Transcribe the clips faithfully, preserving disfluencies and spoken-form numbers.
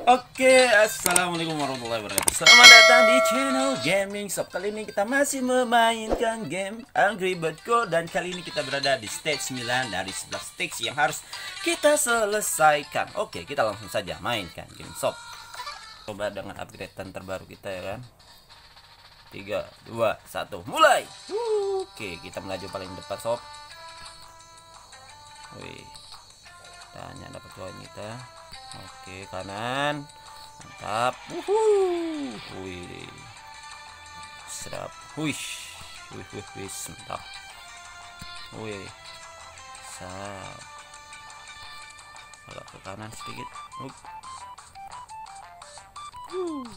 Oke, assalamualaikum warahmatullahi wabarakatuh. Selamat datang di channel Gaming Shop. Kali ini kita masih memainkan game Angry Birds Go, dan kali ini kita berada di stage sembilan dari sebelas stage yang harus kita selesaikan. Oke, kita langsung saja mainkan game shop. Coba dengan upgradean terbaru kita ya kan. tiga, dua, satu, mulai. Oke, kita melaju paling depan sob. Wih. Tanya dapat poin kita. Oke, kanan. Mantap. Wuhuu. Wih. Sedap. Wish. Wih, wih, wih, mantap. Wih. Sap. Agak ke kanan sedikit. Up. Uh.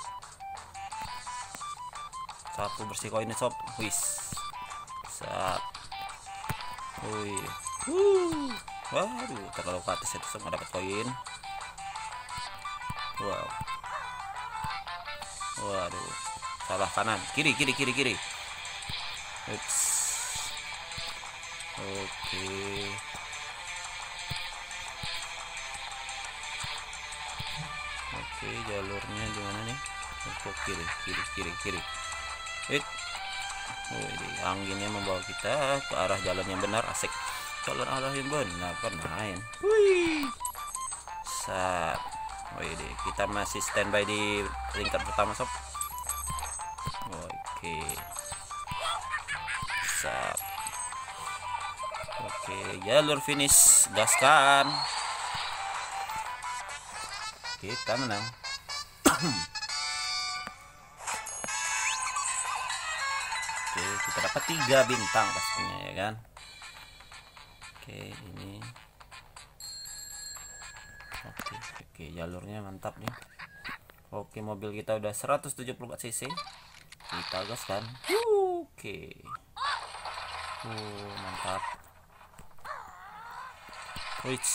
Satu bersih koinnya sob. Wih. Sap. Wih. Uh. Waduh, terlalu ke atas itu semua dapat koin. Wow. Waduh. Salah kanan. Kiri, kiri, kiri, kiri. Ups. Oke. Oke, jalurnya gimana nih? Untuk kiri, kiri, kiri, kiri. It. Oh, ini anginnya membawa kita ke arah jalan yang benar. Asik. Jalan arah yang benar kan main. Wih. Sat. Wih, kita masih standby di tingkat pertama sob. Oke. Sat. Oke, jalur finish, gaskan. Kita menang. Oke, kita dapat tiga bintang pastinya ya kan. Oke, ini. Oke, oke, jalurnya mantap nih. Oke, mobil kita udah seratus tujuh puluh empat cc. Kita gaskan. Oke. Uh, mantap. Wih.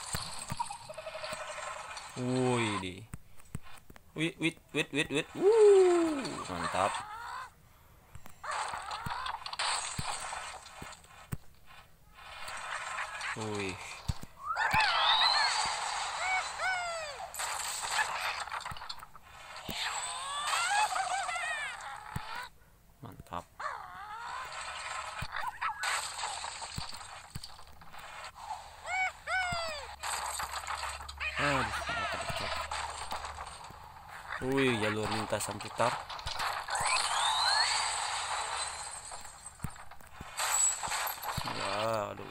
Wih, di. Wait, wait, wait, wait, wait. Uh, mantap. Wih. Mantap. Oh, wih, jalur lintasan putar. Waduh.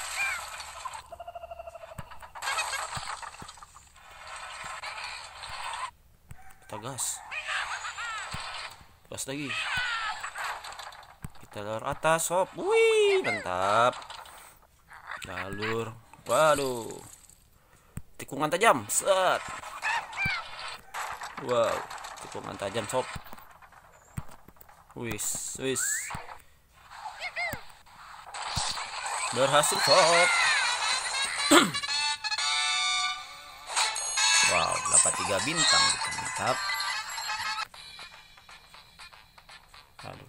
Kita gas. Gas lagi. Kita jalur atas sob. Wih, mantap. Jalur. Waduh. Tikungan tajam. Set. Wow, tikungan tajam sob. Wis, wis. Berhasil sob. Wow, dapat tiga bintang gitu. Mantap. Aduh.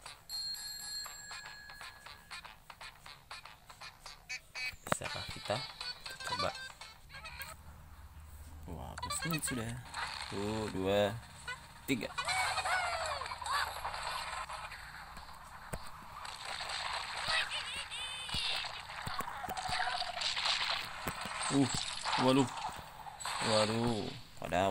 Bisakah kita? Coba. Wah, wow, sudah. Tuh, dua, tiga. Uh, waduh. Waduh, wadaw.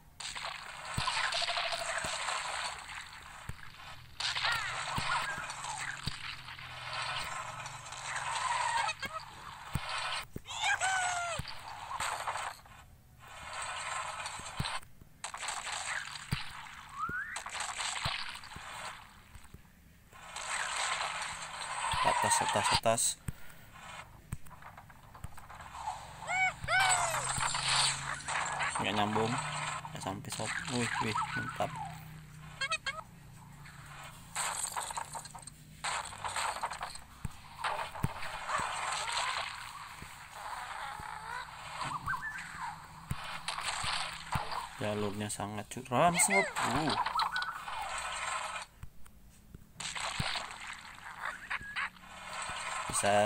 Atas, atas, atas. Nggak nyambung, nggak sampai sob. Wih, wih, mantap. Jalurnya sangat curam sob. Uh. Bisa.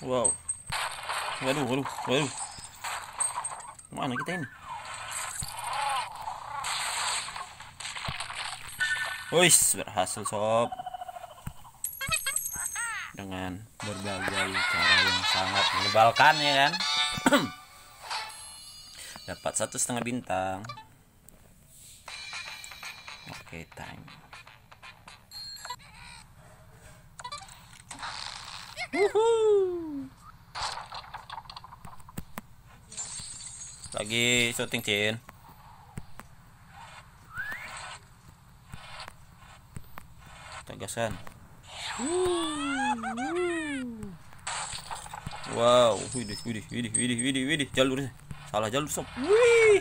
Wow. Waduh, waduh, waduh. Mana kita ini? Wis, berhasil sob. Dengan berbagai cara yang sangat menyebalkan ya kan. Dapat satu setengah bintang. Oke, time. Wuhuu. Lagi syuting Cin. Tegasan. Wow, widih, widih, widih, widih, widih, widih, jalurnya salah jalur sob. Wih,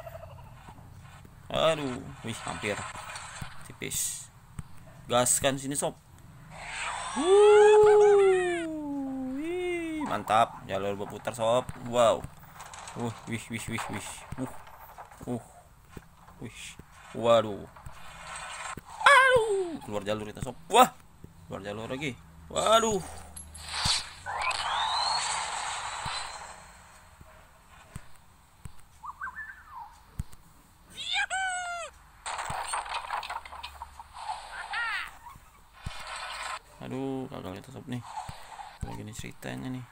aduh, wih, hampir tipis. Gaskan sini sob. Wih, mantap, jalur berputar sob. Wow, uh, wih, wih, wih, wih, uh, uh, wih, waduh. Aduh, keluar jalur kita sob. Wah, keluar jalur lagi. Waduh. Aduh, gagal kita sob nih. Lagi nih ceritanya nih.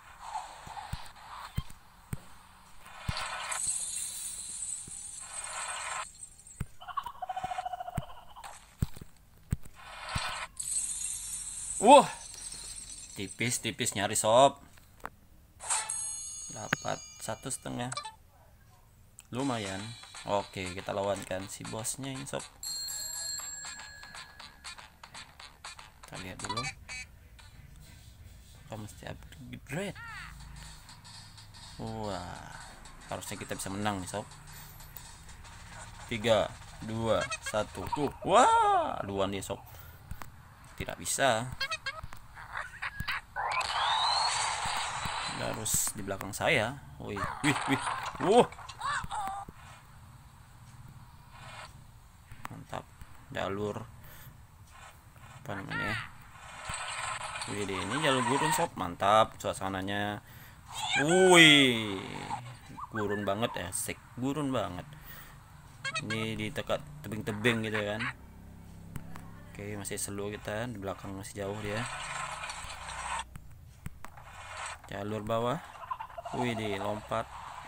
Wah, tipis-tipis nyari sob. Dapat satu setengah, lumayan. Oke, kita lawankan si bosnya ini sob. Kita lihat dulu. Kita mesti upgrade. Wah, harusnya kita bisa menang nih sob. Tiga, dua, satu. Tuh, wah, duluan dia sob. Tidak bisa. Harus di belakang saya. Wih, wih, wih. Wuh. Mantap. Jalur apa namanya? Wih, ini jalur gurun sob. Mantap suasananya. Wih. Gurun banget ya, sek. Gurun banget. Ini di dekat tebing-tebing gitu kan. Oke, masih slow kita. Di belakang masih jauh dia. Jalur bawah. Wih, di lompat.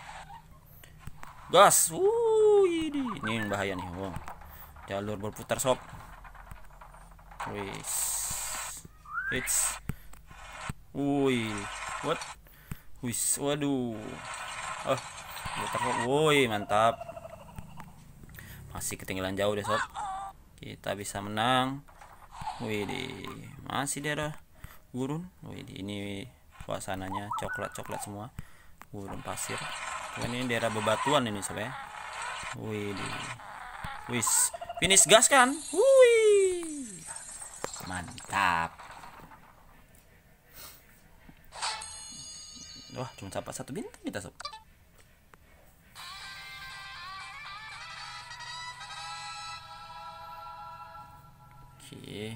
Gas. Wih, di. Ini yang bahaya nih. Wow. Jalur berputar sob. Wih. It's. Wih. What? Wih, waduh. Oh, putar sob. Wih, mantap. Masih ketinggalan jauh deh sob. Kita bisa menang. Wih, di. Masih daerah gurun. Wih, di ini suasananya coklat-coklat semua, gurun pasir. Ini daerah bebatuan ini sob ya. Wih, wis, finish gas kan? Wih, mantap. Wah, cuma dapat satu bintang kita sob. Oke.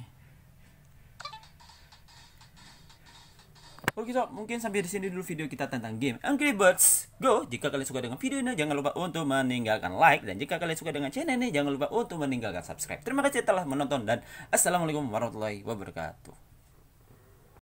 Oke sob, mungkin sampai di sini dulu video kita tentang game Angry Birds Go. Jika kalian suka dengan video ini, jangan lupa untuk meninggalkan like, dan jika kalian suka dengan channel ini, jangan lupa untuk meninggalkan subscribe. Terima kasih telah menonton dan assalamualaikum warahmatullahi wabarakatuh.